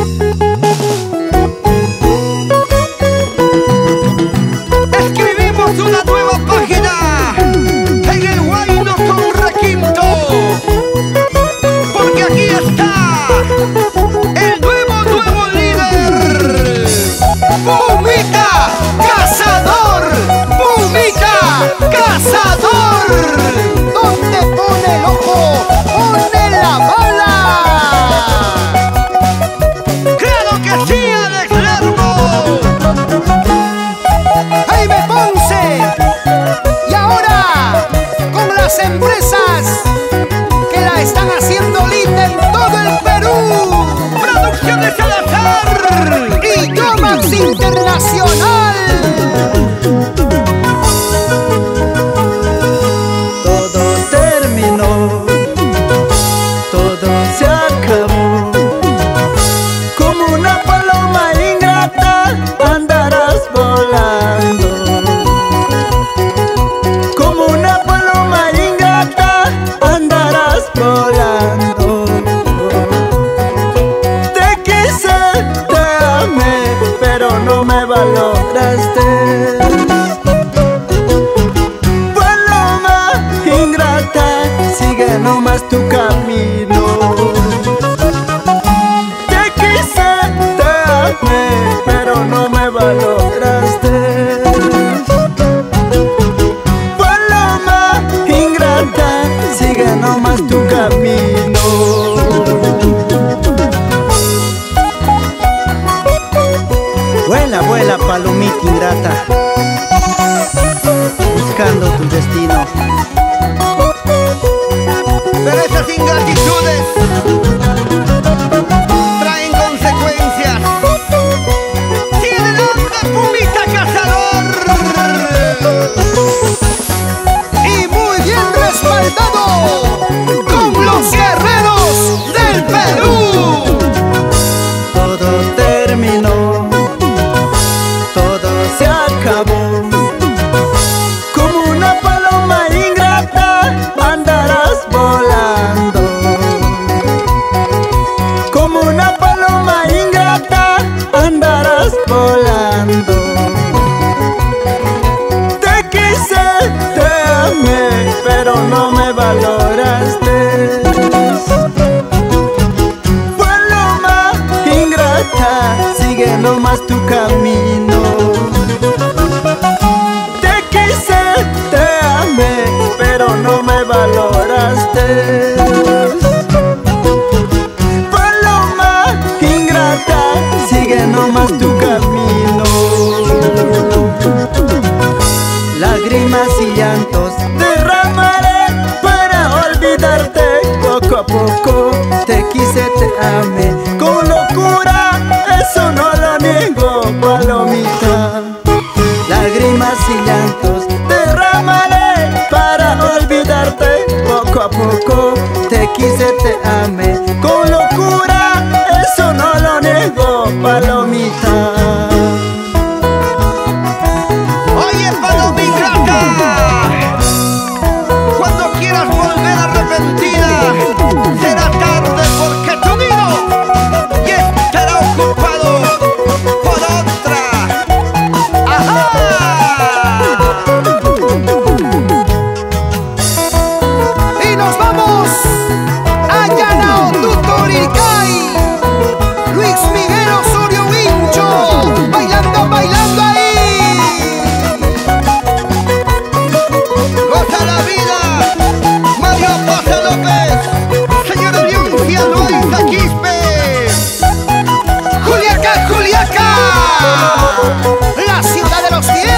Escribimos una nueva página en el Huayno con Requinto, porque aquí está el nuevo líder, Pumita Cazador, Pumita Cazador. Donde pone el ojo, pone la bala. ¡Claro que sí, Alex Lermo! Jaime Ponce. Y ahora, con las empresas que la están haciendo linda en todo el Perú. Producciones Salazar Y Yomax Internacional. Todo terminó, todo se acabó. Como una paloma ingrata andarás volando. Como una paloma ingrata andarás volando. Te quise, te amé, pero no me valoraste. Paloma ingrata, sigue nomás tu camino. Te quise, te amé, pero no me valoraste. Paloma ingrata, sigue nomás tu camino. Vuela, vuela, palomita ingrata, buscando tu destino. Pero esas ingratitudes traen consecuencias. ¡Tiene nombre Pumita Cazador! Y muy bien respaldado con los guerreros del Perú. Todo terminó, todo se acabó. Como una paloma ingrata andarás volando. Como una paloma ingrata andarás volando. Te quise, te amé, pero no me valoraste. Paloma ingrata, sigue nomás tu camino. Te quise, te amé, pero no me valoraste. Paloma ingrata, sigue nomás tu camino. Lágrimas y llantos derramaré para olvidarte poco a poco. Te quise, te amé con locura, eso no lo niego, palomita. Lágrimas y llantos derramaré para olvidarte poco a poco. Te quise, te amé con locura, eso no lo niego, palomita. Oye, paloma ingrata, cuando quieras volver arrepentida, será tarde porque tu nido ya estará ocupado por otra. ¡Ajá! Y nos vamos a Yanao Tutoricay. Luis Miguel Osorio Vincho, bailando, bailando ahí. ¡Goza la vida! Mario Poza López, señor Audiencia, Loaiza Quispe, Juliaca, Juliaca, la ciudad de los 10.